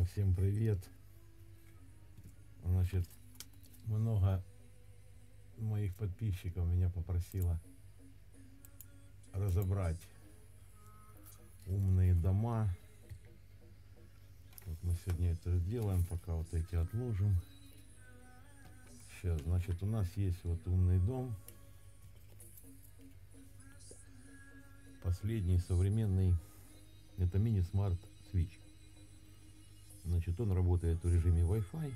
Друзья, всем привет. Значит, много моих подписчиков меня попросило разобрать умные дома. Вот мы сегодня это сделаем, пока вот эти отложим. Сейчас, значит, у нас есть вот умный дом. Последний современный, это мини-смарт свич. Значит, он работает в режиме Wi-Fi.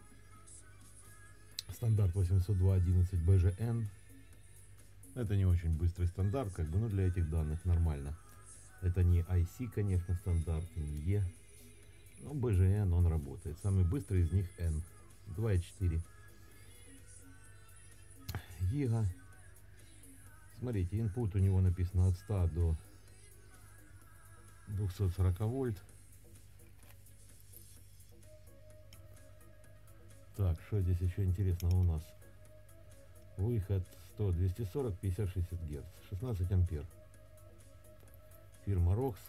Стандарт 802.11 BGN. Это не очень быстрый стандарт, как бы, но для этих данных нормально. Это не IC, конечно, стандарт, не E. Но BGN он работает. Самый быстрый из них N. 2,4 гига. Смотрите, input у него написано от 100 до 240 вольт. Так, что здесь еще интересного у нас? Выход 100, 240, 50, 60 Гц. 16 ампер. Фирма ROX.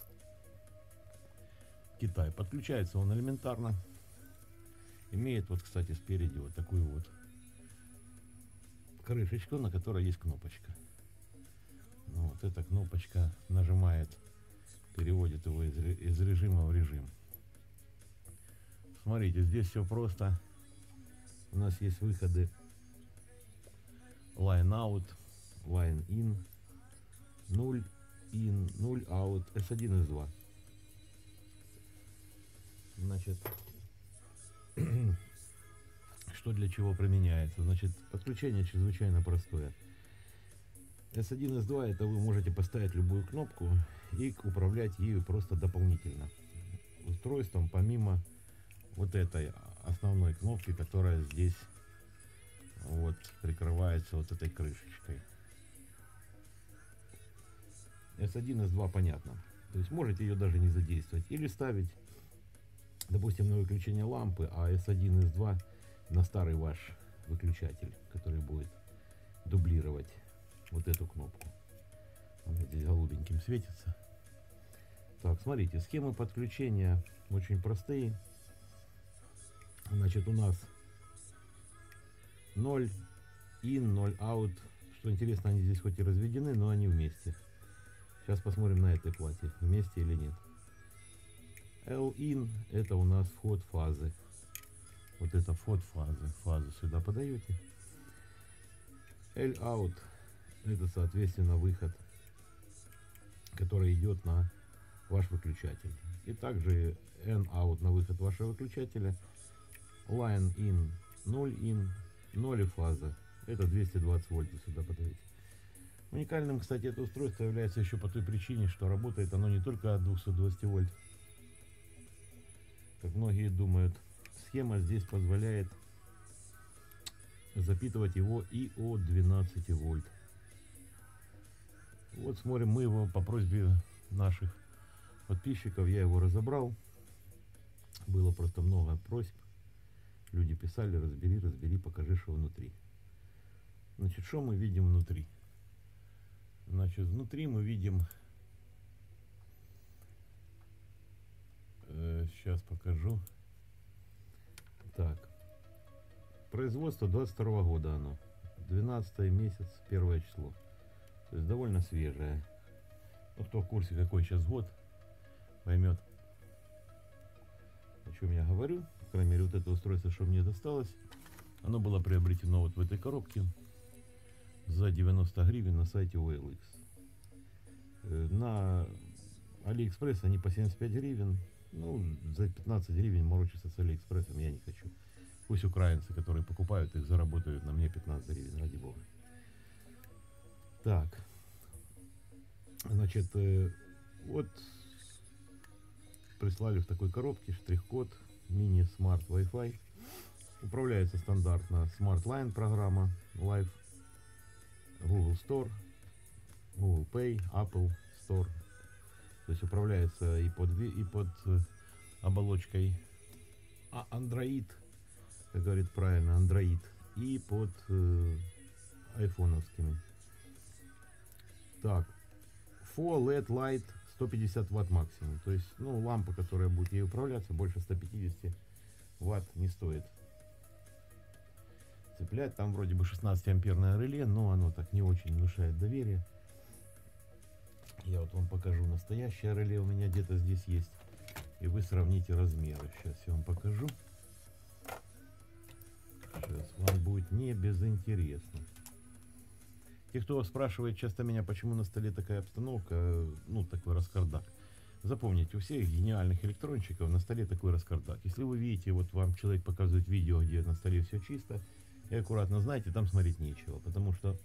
Китай. Подключается он элементарно. Имеет вот, кстати, спереди вот такую вот крышечку, на которой есть кнопочка. Ну, вот эта кнопочка нажимает, переводит его из режима в режим. Смотрите, здесь все просто. У нас есть выходы Line Out, Line In, 0 In, 0 Out, S1, S2. Значит, что для чего применяется? Значит, подключение чрезвычайно простое. S1, S2 это вы можете поставить любую кнопку и управлять ею просто дополнительно устройством, помимо вот этой основной кнопки, которая здесь вот прикрывается вот этой крышечкой. S1, S2 понятно. То есть можете ее даже не задействовать или ставить, допустим, на выключение лампы, а S1, S2 на старый ваш выключатель, который будет дублировать вот эту кнопку. Она здесь голубеньким светится. Так, смотрите, схемы подключения очень простые. Значит, у нас 0 in, 0 out. Что интересно, они здесь хоть и разведены, но они вместе. Сейчас посмотрим на этой плате, вместе или нет. L in это у нас вход фазы. Вот это вход фазы. Фазу сюда подаете. L out это, соответственно, выход, который идет на ваш выключатель. И также N out на выход вашего выключателя. Line in, 0 in, 0 и фаза. Это 220 вольт сюда подаете. Уникальным, кстати, это устройство является еще по той причине, что работает оно не только от 220 вольт, как многие думают. Схема здесь позволяет запитывать его и от 12 вольт. Вот смотрим, мы его по просьбе наших подписчиков, я его разобрал. Было просто много просьб. Люди писали: разбери, разбери, покажи, что внутри. Значит, что мы видим внутри? Значит, внутри мы видим, сейчас покажу. Так, производство 22 года оно, 12 месяц, 1 число. То есть довольно свежее. Ну, кто в курсе, какой сейчас год, поймет, о чем я говорю. По крайней мере, вот это устройство, что мне досталось, оно было приобретено вот в этой коробке за 90 гривен на сайте OLX. На AliExpress они по 75 гривен. Ну, за 15 гривен морочиться с AliExpress я не хочу. Пусть украинцы, которые покупают их, заработают на мне 15 гривен, ради бога. Так, значит, вот прислали в такой коробке штрих-код мини-смарт Wi-Fi. Управляется стандартно Smart Line программа Live, Google Store, Google Pay, Apple Store. То есть управляется и под оболочкой Android, как говорит правильно, Android, и под айфоновскими. Так, Full LED Light 150 ватт максимум. То есть, ну, лампа, которая будет ей управляться, больше 150 ватт не стоит цеплять. Там вроде бы 16 амперное реле, но оно так не очень внушает доверие. Я вот вам покажу настоящее реле, у меня где-то здесь есть. И вы сравните размеры. Сейчас я вам покажу. Сейчас вам будет не безинтересно. Те, кто спрашивает часто меня, почему на столе такая обстановка, ну, такой раскардак. Запомните, у всех гениальных электронщиков на столе такой раскардак. Если вы видите, вот вам человек показывает видео, где на столе все чисто и аккуратно, знаете, там смотреть нечего. Потому что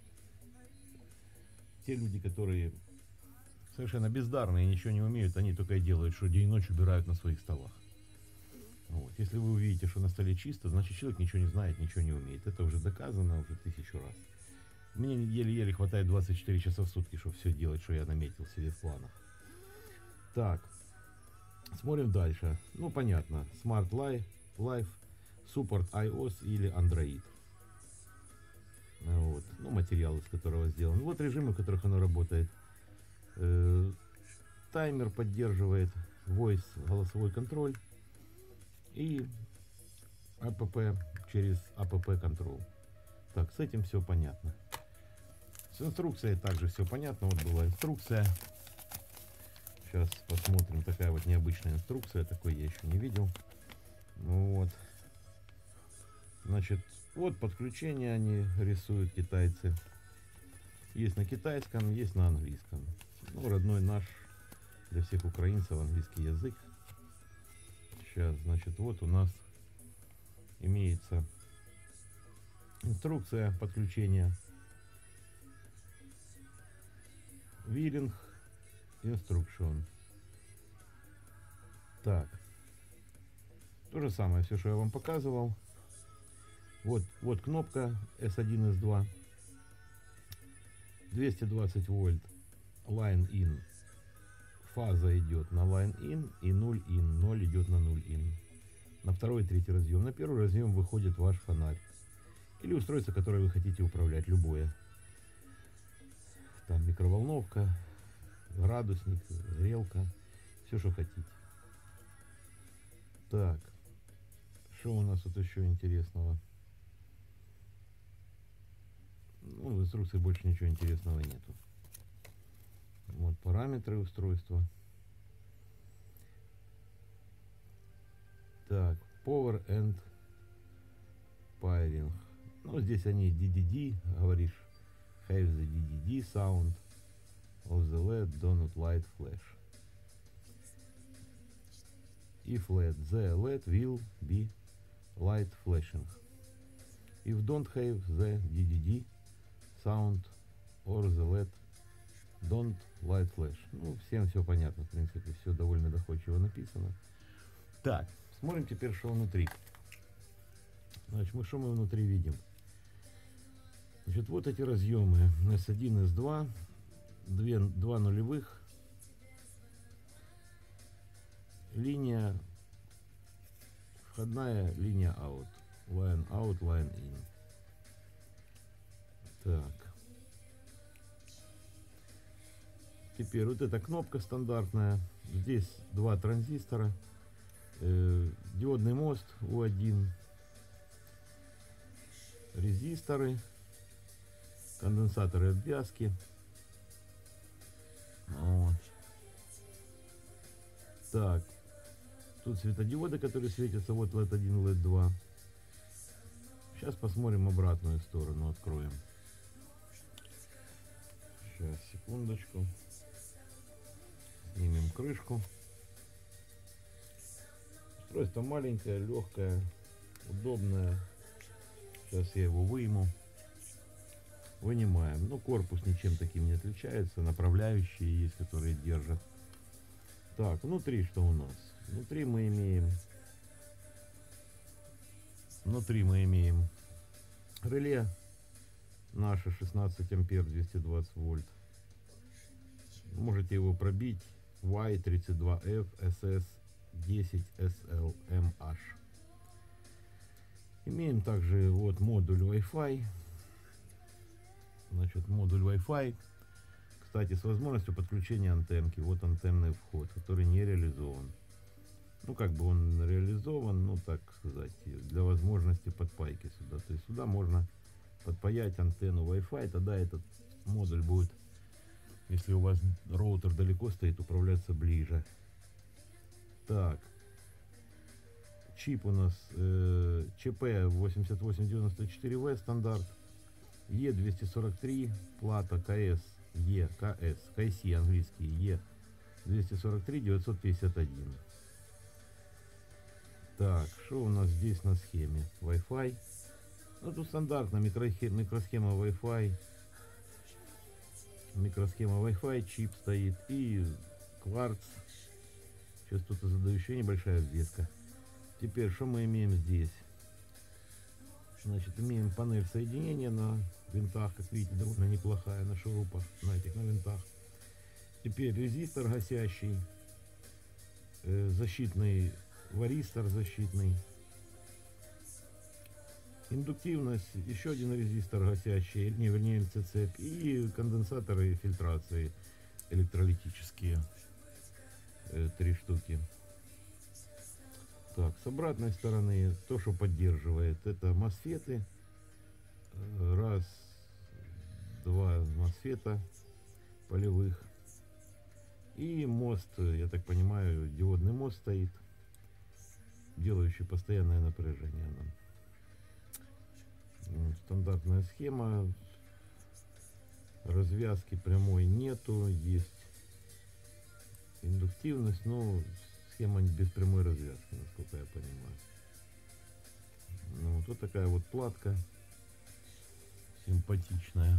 те люди, которые совершенно бездарные и ничего не умеют, они только и делают, что день и ночь убирают на своих столах. Вот. Если вы увидите, что на столе чисто, значит человек ничего не знает, ничего не умеет. Это уже доказано уже 1000 раз. Мне еле-еле хватает 24 часа в сутки, чтобы все делать, что я наметил себе в планах. Так, смотрим дальше. Ну, понятно. Smart Life, Support iOS или Android. Вот. Ну, материал, из которого сделан. Вот режимы, в которых оно работает. Таймер поддерживает, Voice, голосовой контроль. И app через app Control. Так, с этим все понятно. С инструкцией также все понятно. Вот была инструкция. Сейчас посмотрим. Такая вот необычная инструкция. Такой я еще не видел. Вот. Значит, вот подключение они рисуют, китайцы. Есть на китайском, есть на английском. Ну, родной наш для всех украинцев английский язык. Сейчас, значит, вот у нас имеется инструкция подключения. Вилинг Instruction. Так. То же самое, все, что я вам показывал. Вот кнопка S1, S2. 220 вольт. Line in. Фаза идет на line in и 0 in. 0 идет на 0 in. На второй и третий разъем. На первый разъем выходит ваш фонарь. Или устройство, которое вы хотите управлять. Любое. Там микроволновка, градусник, грелка. Все, что хотите. Так. Что у нас тут еще интересного? Ну, в инструкции больше ничего интересного нету. Вот параметры устройства. Так, Power and Pairing. Ну, здесь они DDD, говоришь, have the DDD sound of the LED, don't light flash. If LED, the LED will be light flashing. If don't have the DDD sound or the LED, don't light flash. Ну, всем все понятно, в принципе, все довольно доходчиво написано. Так, смотрим теперь, что внутри. Значит, что мы внутри видим? Значит, вот эти разъемы S1, S2, два нулевых, линия, входная линия out, line in. Так. Теперь вот эта кнопка стандартная. Здесь два транзистора, диодный мост U1, резисторы, конденсаторы обвязки. Вот. Так, тут светодиоды, которые светятся, вот LED1, LED2. Сейчас посмотрим обратную сторону, откроем. Сейчас, секундочку. Снимем крышку. Устройство маленькое, легкое, удобное. Сейчас я его выйму. Вынимаем. Ну, корпус ничем таким не отличается. Направляющие есть, которые держат. Так, внутри что у нас? Внутри мы имеем реле наше 16 ампер 220 вольт. Можете его пробить. Y32F SS10SLMH. Имеем также модуль Wi-Fi. Значит, модуль Wi-Fi. кстати, с возможностью подключения антенки. Вот антенный вход, который не реализован. Ну, как бы он реализован, ну, так сказать, для возможности подпайки сюда. То есть сюда можно подпаять антенну Wi-Fi, тогда этот модуль будет, если у вас роутер далеко стоит, управляться ближе. Так, чип у нас ЧП8894В стандарт, Е243, плата КС, КС английский, Е243 951. Так, что у нас здесь на схеме? Wi-Fi. Ну, тут стандартно микросхема Wi-Fi. Микросхема Wi-Fi, чип стоит и кварц. Сейчас тут задаю еще небольшая ввеска. Теперь, что мы имеем здесь? Значит, имеем панель соединения на винтах, как видите, довольно неплохая, на шурупах, на винтах. Теперь резистор гасящий, защитный варистор защитный, индуктивность, еще один резистор гасящий, вернее ЛЦ-цепь, и конденсаторы фильтрации электролитические, 3 штуки. Так, с обратной стороны, то, что поддерживает, это мосфеты. Раз, два мосфета полевых. И мост, я так понимаю, диодный мост стоит, делающий постоянное напряжение нам. Вот, стандартная схема. Развязки прямой нету, есть индуктивность, но схема без прямой развязки, насколько я понимаю. Ну, вот такая вот платка симпатичная.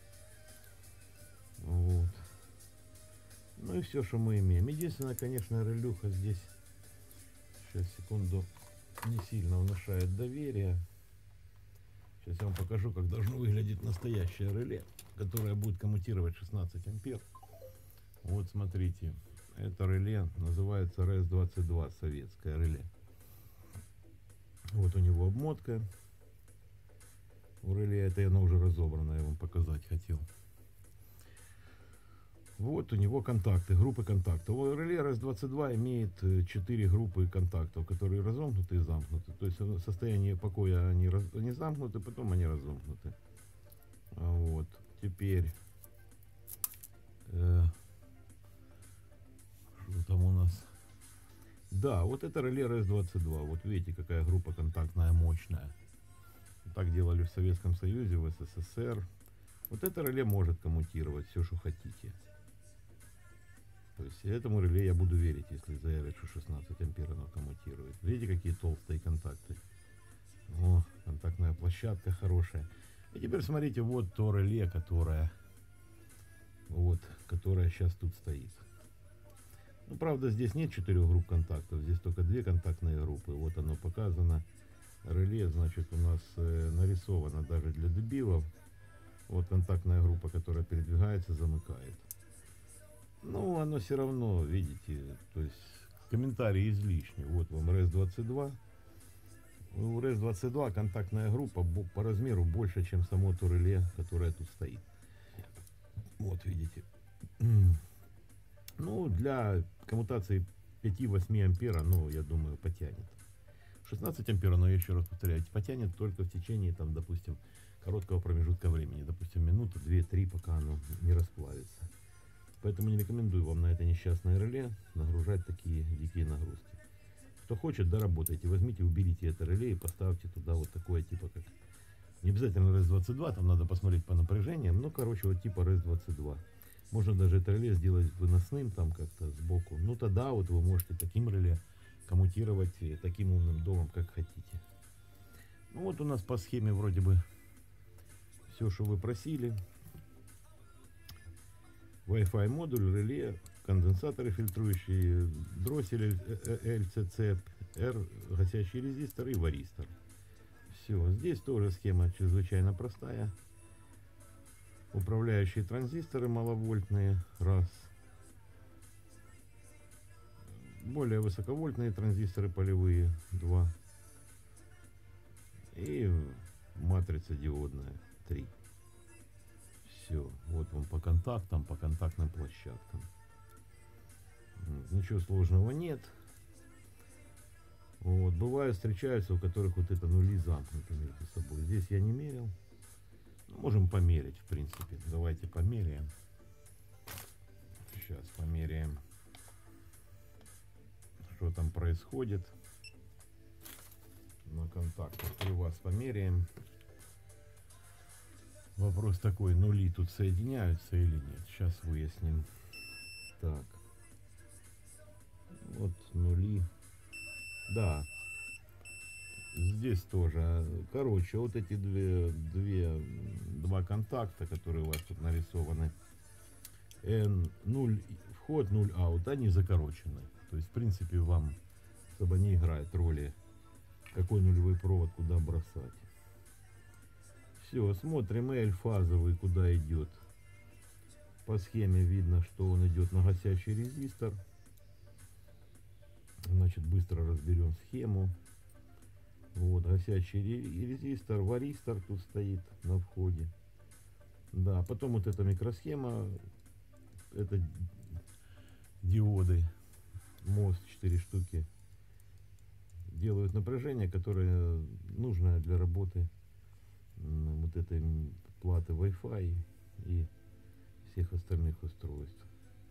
Вот. Ну и все, что мы имеем. Единственное, конечно, релюха здесь, сейчас, секунду, не сильно внушает доверие. Сейчас я вам покажу, как должно выглядеть настоящее реле, которое будет коммутировать 16 ампер. Вот смотрите, это реле называется РС-22, советское реле. Вот у него обмотка. У реле это оно уже разобрано, я вам показать хотел. Вот у него контакты, группы контактов. Реле РС-22 имеет 4 группы контактов, которые разомкнуты и замкнуты. То есть в состоянии покоя они замкнуты, потом они разомкнуты. Вот. Теперь что там у нас? Да, вот это реле РС-22. Вот видите, какая группа контактная мощная. Так делали в Советском Союзе, в СССР. Вот это реле может коммутировать все, что хотите. То есть этому реле я буду верить, если заявят, что 16 ампер оно коммутирует. Видите, какие толстые контакты? О, контактная площадка хорошая. И теперь смотрите, вот то реле, которое сейчас тут стоит. Ну, правда, здесь нет 4 групп контактов, здесь только 2 контактные группы. Вот оно показано. Реле, значит, у нас нарисовано даже для дебилов. Вот контактная группа, которая передвигается, замыкает. Ну, оно все равно, видите, то есть комментарии излишни. Вот вам РС-22. У РС-22 контактная группа по размеру больше, чем само то реле, которое тут стоит. Вот, видите. Ну, для коммутации 5-8 ампера, ну, я думаю, потянет. 16 ампер, но я еще раз повторяю, потянет только в течение, там, допустим, короткого промежутка времени. Допустим, минуту, 2-3, пока оно не расплавится. Поэтому не рекомендую вам на это несчастное реле нагружать такие дикие нагрузки. Кто хочет, доработайте, возьмите, уберите это реле и поставьте туда вот такое типа как... Не обязательно РС-22, там надо посмотреть по напряжениям, но, короче, вот типа РС-22. Можно даже это реле сделать выносным там как-то сбоку. Ну тогда вот вы можете таким реле коммутировать таким умным домом, как хотите. Ну вот у нас по схеме вроде бы все, что вы просили. Wi-Fi модуль, реле, конденсаторы фильтрующие, дроссель LC-цепь, R гасящий резистор и варистор. Все, здесь тоже схема чрезвычайно простая. Управляющие транзисторы маловольтные, раз. Более высоковольтные транзисторы полевые, 2. И матрица диодная, 3. Все, вот вам по контактам, по контактным площадкам. Ничего сложного нет. Вот, бывают, встречаются, у которых вот это нули замкнуты между собой. Здесь я не мерил. Можем померить, в принципе. Давайте померяем. Сейчас померяем, что там происходит. На контактах при вас померяем. Вопрос такой, нули тут соединяются или нет? Сейчас выясним. Так. Вот нули. Да. Здесь тоже. Короче, вот эти два контакта, которые у вас тут нарисованы. 0 вход, 0 аут, они закорочены. То есть, в принципе, вам особо не играет роли, какой нулевой провод куда бросать. Все, смотрим L фазовый, куда идет. По схеме видно, что он идет на гасящий резистор. Значит, быстро разберем схему. Вот, гасящий резистор, варистор тут стоит на входе. Да, потом вот эта микросхема, это диоды, мост 4 штуки, делают напряжение, которое нужно для работы вот этой платы Wi-Fi и всех остальных устройств.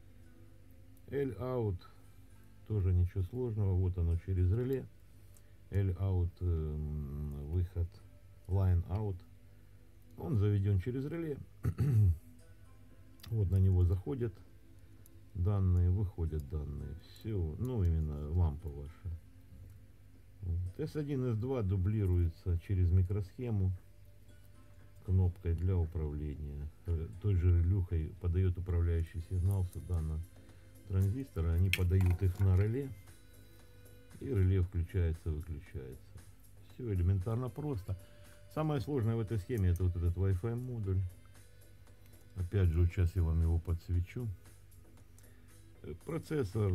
L-out тоже ничего сложного, вот оно через реле. L-out выход, line-out, он заведен через реле. Вот на него заходят данные, выходят данные. Все, ну именно лампа ваша. Вот. S1, S2 дублируется через микросхему кнопкой для управления. Той же релюхой подает управляющий сигнал сюда на транзисторы. Они подают их на реле. И реле включается, выключается. Все элементарно просто. Самое сложное в этой схеме это вот этот Wi-Fi модуль. Опять же, сейчас я вам его подсвечу. Процессор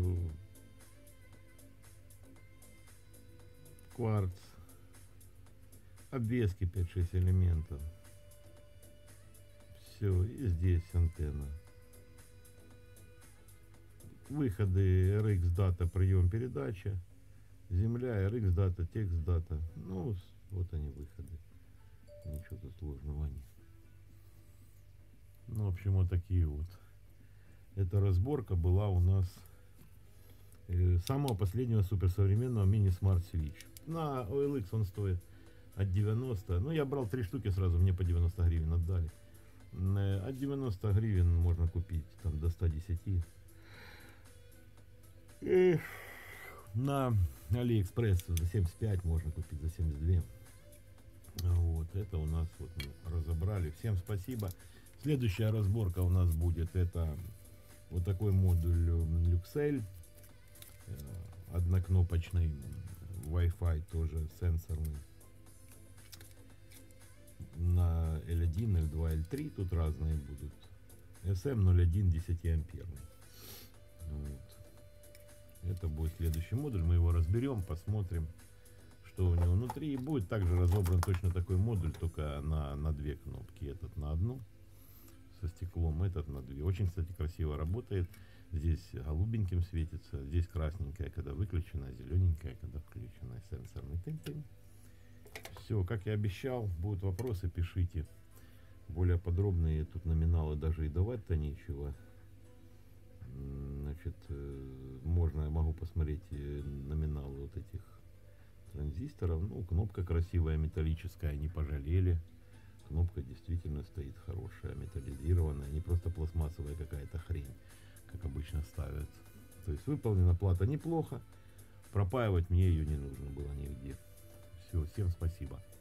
кварц, обвески 5-6 элементов. Все, и здесь антенна. Выходы RX дата, прием, передача. Земля, RX дата, текст дата. Ну, вот они выходы. Ничего тут сложного нет. Ну, в общем, вот такие вот. Эта разборка была у нас самого последнего суперсовременного мини-смарт свич. На OLX он стоит от 90. Ну, я брал 3 штуки сразу, мне по 90 гривен отдали. От 90 гривен можно купить там до 110. И на AliExpress за 75 можно купить, за 72. Вот, это у нас вот мы разобрали. Всем спасибо. Следующая разборка у нас будет, это вот такой модуль Luxel, однокнопочный, Wi-Fi тоже сенсорный, на L1, L2, L3, тут разные будут. SM01 10 амперный. Вот. Это будет следующий модуль, мы его разберем, посмотрим, что у него внутри. И будет также разобран точно такой модуль, только на 2 кнопки. Этот на одну со стеклом, этот на 2. Очень, кстати, красиво работает. Здесь голубеньким светится, здесь красненькая, когда выключена, зелененькая, когда включена. Сенсорный тым-тым. Все, как я обещал, будут вопросы, пишите. Более подробные тут номиналы даже и давать-то нечего. Значит, можно, я могу посмотреть номиналы вот этих транзисторов. Ну, кнопка красивая, металлическая, не пожалели. Кнопка действительно стоит хорошая, металлизированная, не просто пластмассовая какая-то хрень, как обычно ставят. То есть выполнена плата неплохо, пропаивать мне ее не нужно было нигде. Все, всем спасибо.